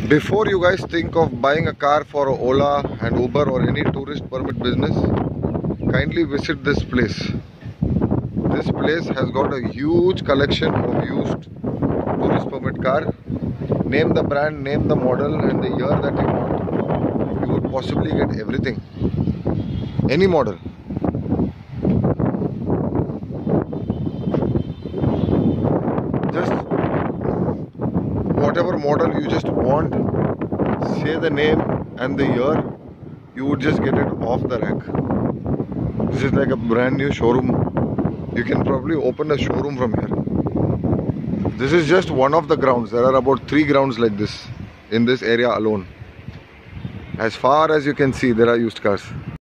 Before you guys think of buying a car for Ola and Uber or any tourist permit business, kindly visit this place. This place has got a huge collection of used tourist permit car. Name the brand, name the model and the year that you want. You would possibly get everything. Any model. Just whatever model you just want, say the name and the year, you would just get it off the rack. This is like a brand new showroom. You can probably open a showroom from here. This is just one of the grounds. There are about 3 grounds like this in this area alone. As far as you can see, there are used cars.